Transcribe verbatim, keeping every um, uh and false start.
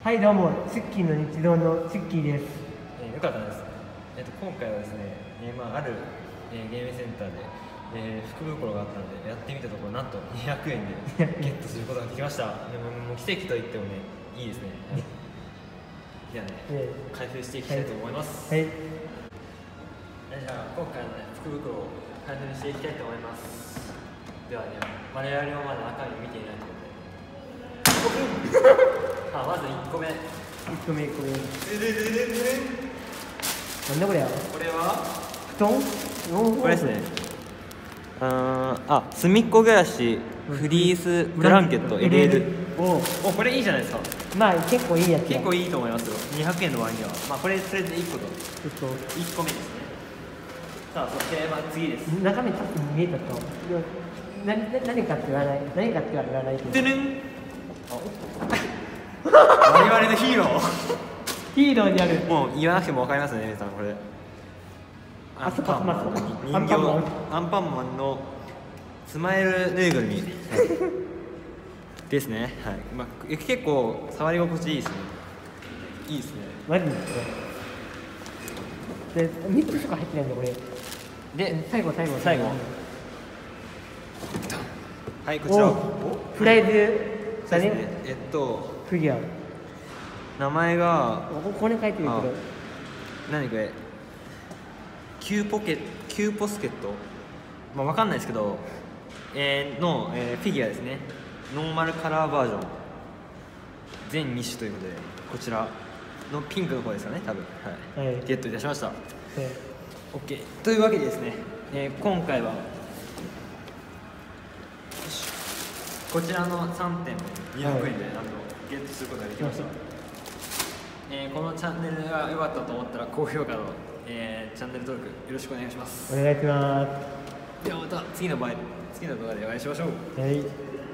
はいどうも、ツッキーの日常のツッキーです。 えー、よかったです。えっ、と今回はですね、えー、まあある、えー、ゲームセンターで、えー、福袋があったのでやってみたところなんとにひゃくえんでゲットすることができました。でももう奇跡と言ってもねいいですね。はい、ではね、えー、開封していきたいと思います。はい。はい、じゃあ今回のね福袋を開封していきたいと思います。ではね、我々もまだ中身見ていないと思うので。あ、まずいっこめ。いっこめいっこめ。なんだこれや。 これは布団？ これですね。あーあ、すみっこ暮らしフリースブランケット エルエル。おお、これいいじゃないですか。 まあ結構いいやつ。 結構いいと思いますよ。にひゃくえんの割には。まあこれとりあえずいっこと。いっこめですね。さあそしてまあ次です。 中身ちょっと見えたと。な何かって言わない。何かって言わないけど。 てるん。我々のヒーロー。 ヒーローになる。 もう言わなくてもわかりますね、皆さんこれ。 アンパンマンの人形、アンパンマンのスマイルぬいぐるみですね。はい。まあ結構触り心地いいですね。いいですね。 マジですね。で、三つしか入ってないんだこれ。で、最後最後最後。はい、こちら。 フライズだね。 えっとフィギュア。 名前がここに書いてるけど。 何これ？キューポケキューポスケット、まあわかんないですけど、えー、の、えー、フィギュアですね。ノーマルカラーバージョン全に種ということで、こちらのピンクの方ですよね、多分。はい。はい、ゲットいたしました。はい。オッケー。というわけでですね、えー、今回はこちらのさんてんにひゃくえんでなんとゲットすることができました。はい、えー、このチャンネルが良かったと思ったら高評価と、えー、チャンネル登録よろしくお願いします。 お願いします。 ではまた次の場合、次の動画でお会いしましょう。 はい。